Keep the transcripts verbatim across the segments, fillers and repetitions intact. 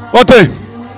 Okay.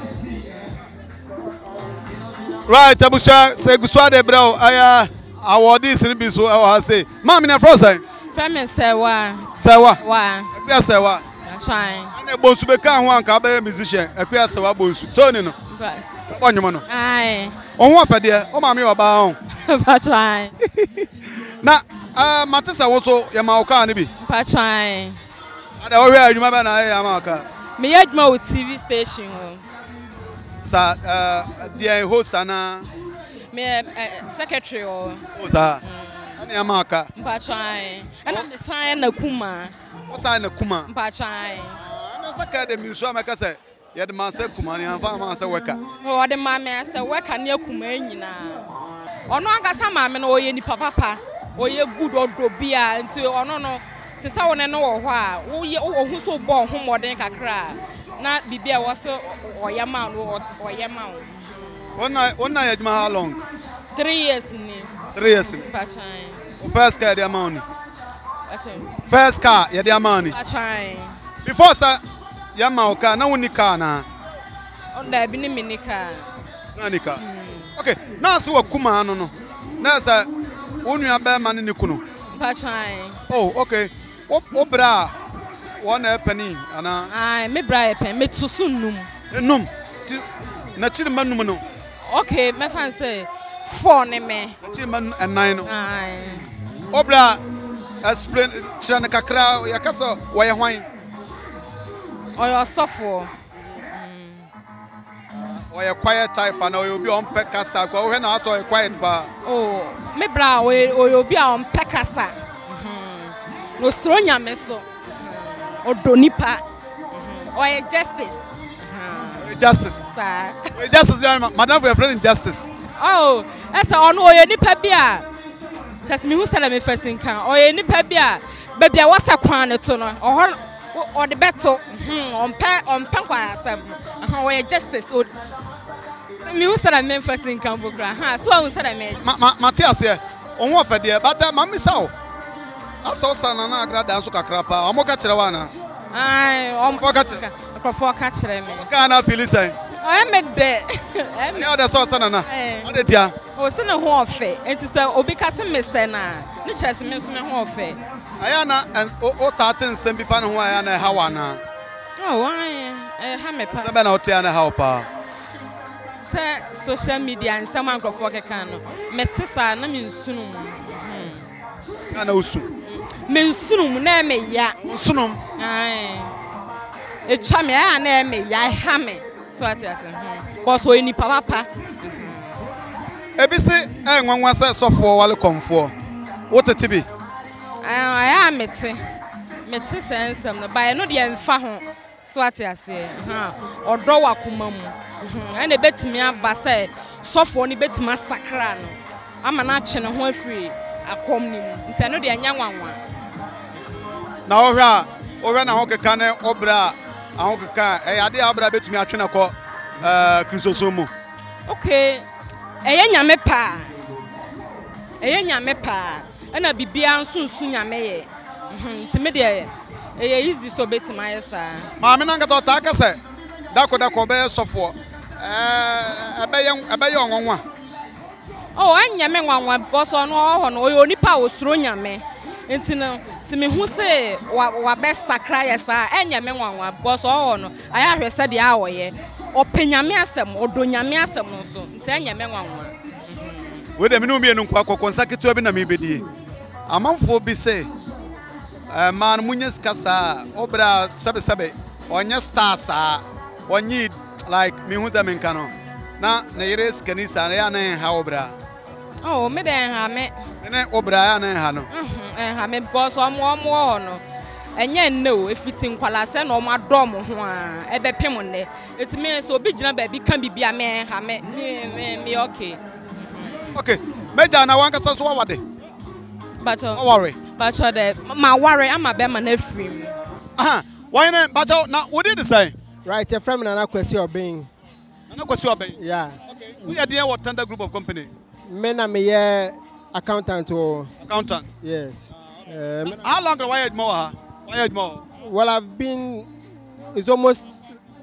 Right, Abusha say Guswa de bro. I award this in Biso. I say, Mammy na frozen. Femin say wa. Say wa. Wa. Epia say wa. Trying. And the bonsu be kan one ka be musician. Epia say wa bonsu. So ni no. Right. Onyo no. Aye. On wa fede. O ma me wa ba on. But trying. Na ah matisa wo so ye ma o ka ni bi. But trying. Ada o hwe adwuma ba na ye ma o ka. Me adwuma with T V station. Sa uh the host ana me uh, secretary or o sa ana ya maka mpa try ana me sign na kuma o sign na kuma mpa try ana saka de mi so amaka say ye de man say kuma ni anfa man say weka o de ma me say weka na kuma nyina ono agasa ma me no oye ni papa papa oye good odo bia nti ono no te sa wona no wo ho a wo ye wo hu so bo ho moden kakra na bibia wo so oyama no oyama wo One one year how long? Three years ni. Three years. Pachan. First car the amount. Pachan. First car ya the amount. Pachan. Before sir, ya ma car na woni car na. On da bi ni mini car. Na ni car. Okay, na so wakuma no no. Na sir, wonu aba ma ni kunu. Pachan. Oh, okay. O o bra one penny ana. Ai, me bra e pen, me tusu num. Num. Na chiri manum no. Okay, me fan say four ne me. Na chiri man nine no. Ai. Obra explain chira na kakra ya kasa wo ye hwan. Oyo sofo. Or a quiet type, and you will be on Pekasa. Go ahead and also a quiet bar. Oh, me bra, or you'll be on Pekasa. No stronya meso. Or donipa. Or a justice. Justice. Sir. Justice, madam, we are friend in justice. Oh, that's all. No, you need pebia. Just me who said me first in can. Or you need pebia. Baby, I was a quan at no. Or or the battle. On pe on Panqua. Or a justice. Me who said I meant first in Cambodia. Ha, so I said I meant. Matthias here. On what for dear, but mammy saw. I saw Sanana Grada Suka I'm okay, Cherawana. Aye, on Pocket. Before catching me. Can I feel it? I met there. I other saw Sanana. What did ya? Oh, send a whole fair. And to say, Obicas Miss Sena. Nichas Miss Whole fair. Ayana and O Tartan send be fun who I am a Hawana. Oh, why? I have a Seven out there and a helper. Sir, social media and someone go for a cano. Metissa, no means soon. I know soon. Means soon, name me, ya. Soon. Aye. A chammy, I name me, ya hammy. So I tell you, was when you papa. A B C, and one was a software while come for. What a T V. I am it. Metissa and some, but I know the enfant. So I tell you, or draw a kumam. And a bet me up, but say, soft one, bet massacre. I'm an action and one free. A coming. It's another young one. Now, or when I hook a can obra, I hook a car, I had the abra bet me a train call Christosomo. Okay, a young mepa. A young mepa. And I be beyond soon soon, I may. To me, dear, a easy so bet my sir. Mamma got to attack us. That could have covered software. A bay young one. Oh, I am one boss on all on oil nipa was thrown ya me. Intina, see me who say what best sacra, sir, and ya men one boss on. I have said the hour ye. Or penya measem or donya measem so. Send ya men one. With a minumian quaco consecutive in a mibidi. A month will be say. A man Munyes Casa, Obra Sabe Sabe, or your stars are, or need like me who's a mencano. Na Neres Canisa, and Haobra. Oh, me then have me. And then Obra and Hano. And have me boss one more more. And yet, no, if it's in Qualasan or my dom, at the Pimone, it means so big baby can be a man, have me, me, okay. Okay, Major, I want to say what day. But don't worry. But my worry, I'm a bear man free. Ah, why not? But now, what did you say? Right, your friend and I question your being. No question being. Yeah. Okay. We are there what Thunder Group of Company. Men are me accountant or accountant. Yes. Uh, How long have you more? Why more? Well, I've been. It's almost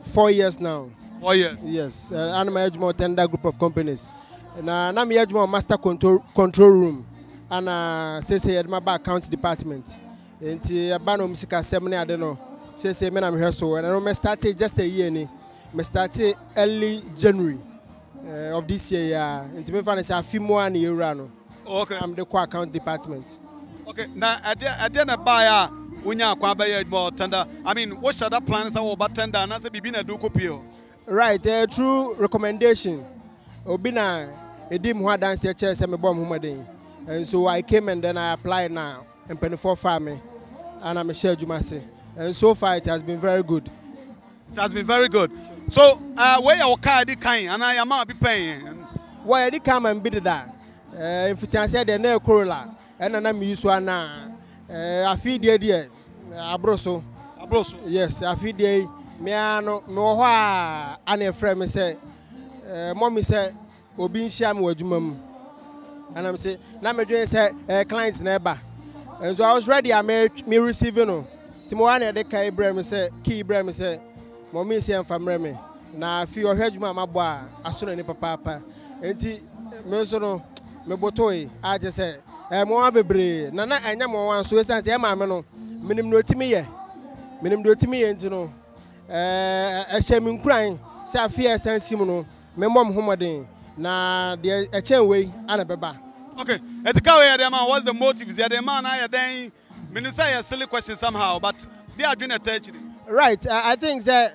four years now. Four years. Yes, uh, and my Edgemore Tender Group of Companies. And uh, I'm Edgemore Master Control Control Room, and uh, say say my account department. And the Abano Musica Seminar, I don't know. Say say me I'm here so, and I know me started just a year ni. Me started early January uh, of this year. Yeah, and me find say a few more year rano. Okay. I'm the co-account department. Okay. Now, at the at the end of buyer, when you acquire Edgemore Tender, I mean, what should that plans are about tender? And I say, be na do copy. Right, uh, through recommendation, Obina Edim Hua dance a chair, semi bomb humading. And so I came and then I applied now in twenty-four farming, and I'm a share Jumasi. And so far it has been very good. It has been very good. So, uh, where your car is kind, and I am not be paying. Why did come and bid that? If it has said the nail corolla, and I'm used to now. I feed the idea, Abroso. Abroso. Yes, I feed the. Me ano me wo ha ana frame me say eh mommy say obi nhia me wadwuma mu and I'm say na me dwen say eh clients na eba and so I was ready I me me receiving no timo wa na de kai bra me say key bra me say mommy say am famre me na fi o hwadwuma mabo a aso na ni papa papa enti me so no me botoi a je say eh mo wa bebre na na enya mo wan so esan say e ma me no minim no timi ye minim do timi ye enti no eh a shame crying say fear sense mu no me mom homoden na de a chen we ana beba. Okay, etikawe ya dem what's the motive? The dem man na den me say a silly question somehow, but they are doing a touch. Right, I, I think that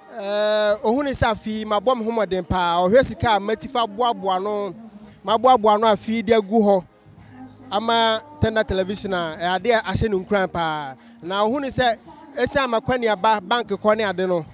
uh ohuni safi ma bom homoden pa ohwe sika matifa boaboa no ma boaboa no afi de gu ho ama Tender television a ade a hye no nkran pa na ohuni say esa makwani aba bank ko ne ade no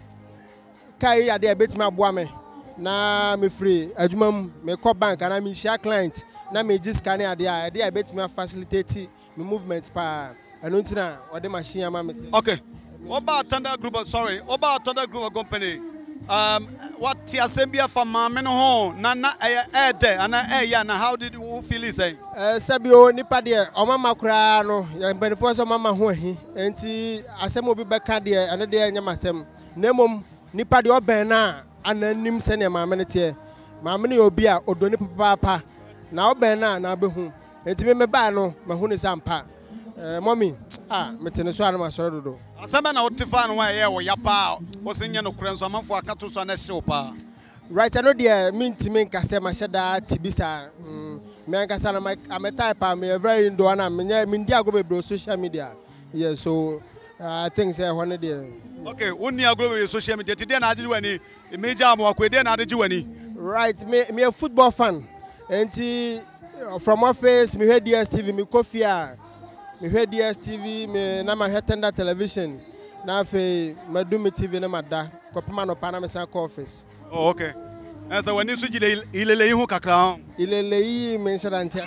kai ade betima aboa me na me free adwuma me ko bank na me share client na me just scan ade a ade betima facilitate me movement pa anu ntina ode machine ama me. Okay, what about Tender Group of, sorry what about Tender Group of company um what ti assembly for mama no ho na na eh there and eh ya na how did you feel it say eh sabio nipa de o mama kura no ya benefo so mama ho ahi enti asem obi beka de ane de anya masem nemom nipa de oben na ananim se ne mama ne tie mama ne obi a odoni papa papa na oben na na behu enti me me ba no mahu ne sampa eh mommy ah metene so anama soro dodo asema na otifa no wa ye wo yapa wo se nya no kure nso amanfo akato so na hye pa. Right, I know the mint min kase ma sheda tibisa me ankasa na am type am very indo na me me dia go be social media. Yes, so uh, I think say one there. Okay, woni agro be social media today na ade wani major am akwede na ade wani. Right, me me a football fan. Enti from office me hear D S T V me coffee me hear D S T V me na ma hear Tender television na fe madumi T V na mada kopima no pa na me san office. Oh, okay. And so when you switch the ilele hu kakra. Ilele yi mention ante.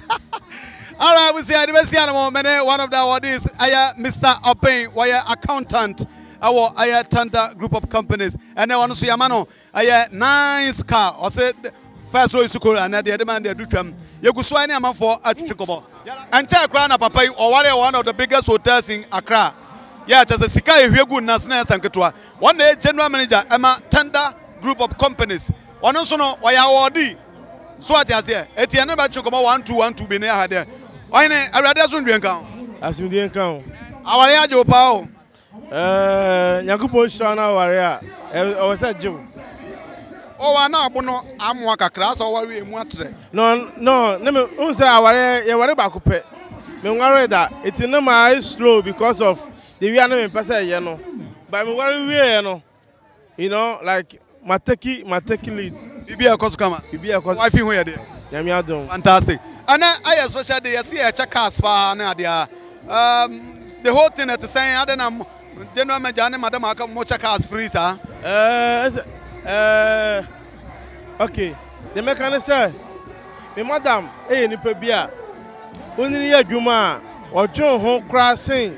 All right, we see one of the awardees, aya Mister Openg, wire accountant, our aya Tender Group of Companies, and then one see amano, aya nice car, or said first row school and the other man they do them. You go swine a man for a trickable. And check Grana Papa or one of the biggest hotels in Accra. Yeah, just a sika if you good Nasna Sankatwa. One day, general manager, Emma Tender Group of Companies. One also know why awardee. So at as here, at the end of the Chocoma one two one two be near her there. Why I rather soon drink count. As we didn't count. Our Yajo Pao. Uh, Yakupo Strana Warrior. I was at Joe. Oh, I know, Bono, I'm Waka class or worry in what? No, no, no, no, say I worry about Coupe. Me worry that it's in my slow because of the way I know in Passa, you know. But me worry, you know, you know, like Mateki, Mateki lead. You be a Coscama. You be a Coscama. I feel where they are. Fantastic. And I especially see a check cast for Nadia. Um, the whole thing at the same, I don't know, General Majani, Madam Aka, Mocha cast free, sir. Uh, uh, okay. The mechanic sir, the madam, eh, ni pebia. Only a Juma or John Home crossing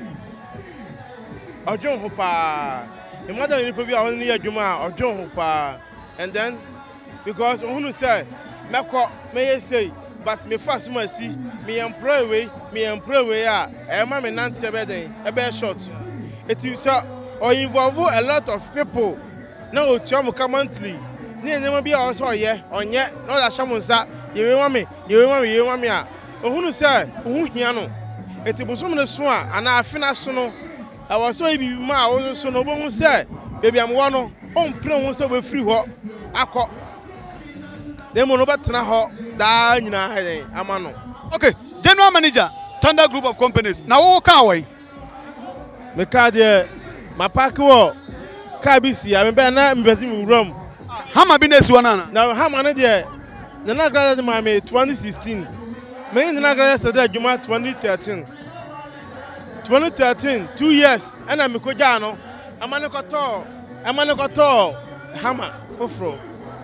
or John Hopa. The madam ni pebia only a Juma or John Hopa. And then, because who say, Mako may say, but me first must see me employ way, me employ way, a man and Nancy a bed, a bed shot. It is or involve a lot of people na otua mo monthly ne enema bi a o so oye onye na o da hye mo nsa yewe wa me yewe wa me yewe wa me a ohunu se ohu hia no eti bosom ne so a ana afina so no awo so ibi ma a o so no bo hu se bebi am wo no on pre hu se we free ho akọ dem no betena ho da nyina he ama no. Okay, general manager Thunder Group of Companies na wo ka wai me ka de ma park wo ka bi si a me be na mbezi mi rom hama bi na si wona na na hama ne de na na grada de ma me twenty sixteen me na grada se de adwuma twenty thirteen twenty thirteen two years ana me ko ja no amane ko to amane ko to hama foforo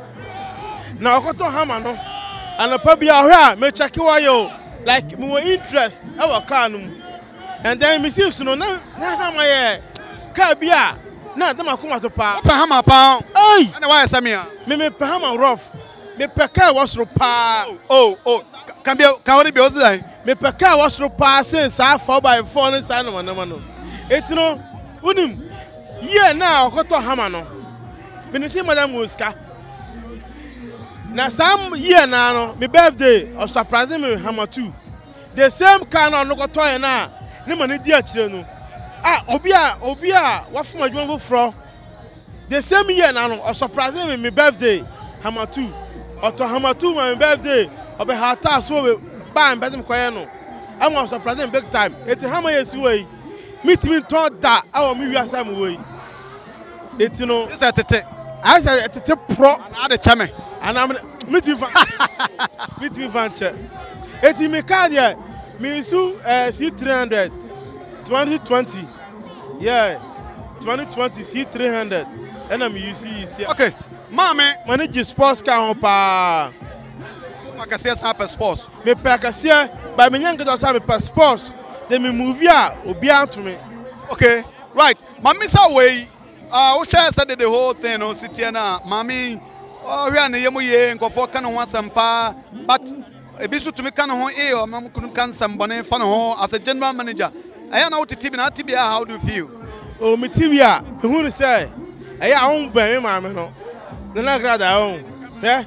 na okoto hama no anapa bia hwe a me check wa yo like me were interest e wa car no and then me see so no na na hama ye car bia na da makoma to pa pa hama pa ei ana wa samia me me pa hama rough me pe car was ro pa oh oh kan bia kan wori bia o sai me pe car was ro pa say sa four by four no sa no no no etino unim ye na okoto hama no me ni see madam Muska na some year na no my birthday or surprising me hammer too the same car no no go toy na ne mani di akire no ah obi a obi a wa fuma adwuma foforo the same year na no or surprising me my birthday hammer two or to hammer two my birthday obi hata so we ban bedim koye no am was surprising big time it hammer yes way meet me ton da awo mi wi asam way it no this tete I said tete pro na de chame and I'm meet you meet you venture. Eti me card here. Me su uh, C three hundred twenty twenty. Yeah. twenty twenty C three hundred. And I'm U C here. Okay. Mama, manage sports car on pa. Pakasia sa per sports. Me pakasia by me nyanga do sa me per sports. Then me move ya obi to me. Okay. Right. Mama sa way uh we share said the whole thing no city na mami oh we na yemu ye nkofo ka no ho asampa but ebi so tumi ka no ho e o mam kunu kan sambone fa no ho as a general manager aya na wuti tibi na tibi how do you feel oh me tibi a me hu say aya on ban me ma me no na na grada on eh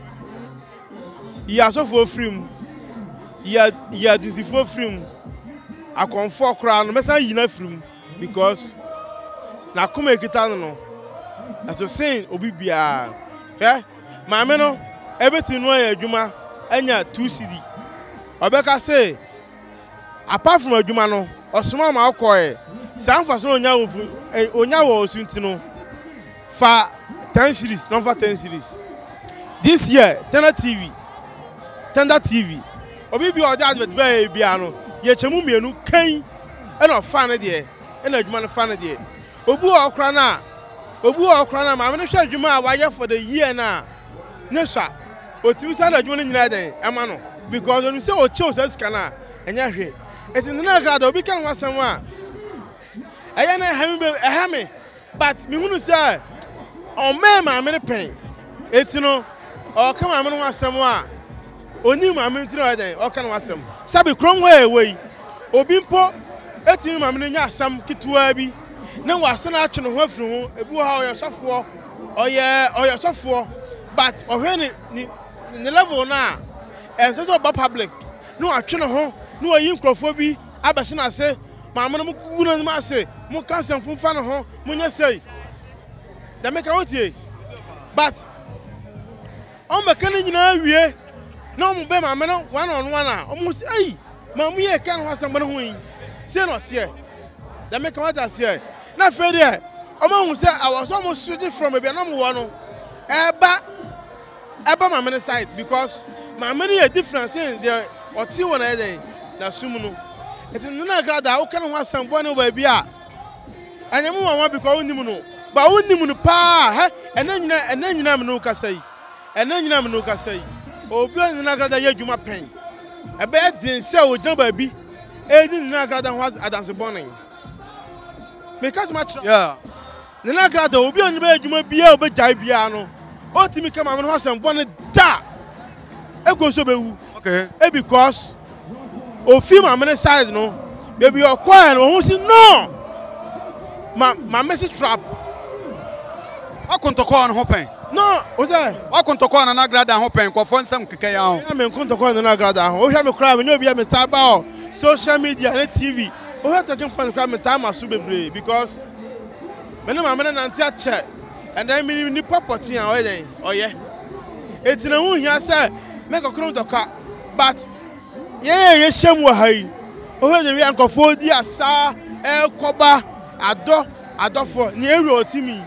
ya so for free ya ya disi for free akonfo kra no mesa yina free because na kuma ekita no as you saying obi bia eh maame no everything no ya adwuma anya two C D obeka say apart from adwuma no osoma ma akoe sanfa so onya wo onya wo sunti no fa ten series no fa ten series this year Thunder T V Thunder T V obi bi oja advert be bia no ye chemu mienu kan e no fa ne de e na adwuma no fa ne de obu okra na obu okra na maame no hwa adwuma a waye for the year na nesha otimi sa na adwuma no nyina den ema no because onu say o chew say sika na enya hwe eti na grada obi kan wasem a eya na hami be ehame but me hunu say o me maame ne pen eti no o ka maame no wasem a oni maame ntira den o kan wasem sabi krom we we obi mpo eti maame no nya asam kitwa bi na wase na atwe no ho afiri ho ebu ha oyo sofo oye oyo sofo but ohwe ni ni level na en so so ba public no atwe no ho no ayi nkrofo bi abese na se maamo no mugu no ma se mu kansan funfa no ho munya sei da make wotie but on be kan nyina awie na mo be maamo no one on one a o mu se ai maamu ye kan ho asam bo no ho yi se no tie da make what I say na fe de o ma hu se awoso mo switch from e be na mo wo no eba eba maamo no side because maamo no e difference in the oti wo na e na sum no eti na grada o kan ho asam bo no ba bia anyemu wa because onim no ba onim no pa he ena nyina ena nyina me no kasai ena nyina me no kasai obi na grada ye dwuma pen ebe din se o gina ba bi e din na grada ho adanse bonin because match yeah na grada obi oni ba dwuma bia o be jai bia no o timi kama me no asam bonin da e go so be wu okay e because o fi ma me side no baby o kwa no ho si no ma ma message trap Wakuntoko no pen. No, what's that? Wakuntoko na nagrada ho pen ko fon sam keke ya ho. I'm in Kuntoko na nagrada ho. O hwa me kra me no bia me start ba social media and T V. O hwa talking pan kra me time asu bebre because me no ma me na ntia che. And then me ni property an o yen. Oh yeah. Eti na hu hia say me ko kro ntoka but yeah yeah shem wa hai. O hwa we ankofo di asa e koba ado adofo ni eri otimi.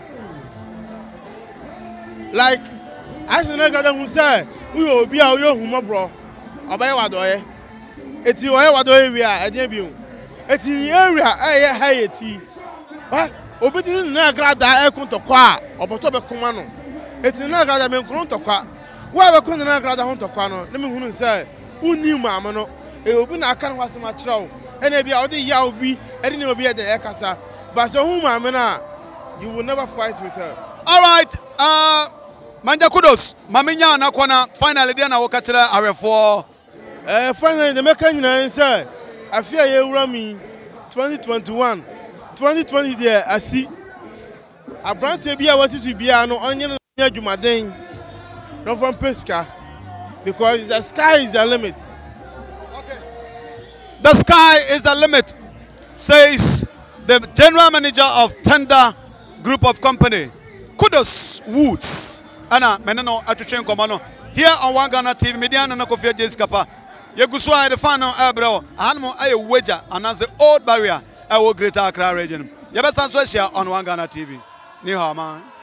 Like, I should not get who say, we will be our young bro. Obey what doye. It's you, what do we are, I debut. It's in the area, I hire tea. What? Obey in the grad I come to qua, or Potoba Comano. It's in the grad I mean, Cronto qua. Where couldn't I grad a hunter quano? Let me who say, who knew Mamma? It will be not can was much row. And if you are the yaw be, I didn't be at the Ekasa. But so whom Mamma, you will never fight with her. All right, uh, Manja kudos. Maminya na kwana finally dia na wakachira arefo. Eh finally the make nyina say afia ye wura mi twenty twenty-one twenty twenty there asi abrante bia wasisi bia no onye no adwumaden no from pesca because the sky is the limit. Okay. The sky is the limit, says the general manager of Tender Group of Company. Kudos Woods. Ana meneno atwetwe nkomano here on One Ghana T V media na Kofi Jessica pa yeguswa the fan no ebro ahanmo aye wager announce old barrier e wo Greater Accra region yebesa so on One Ghana T V ni ha man.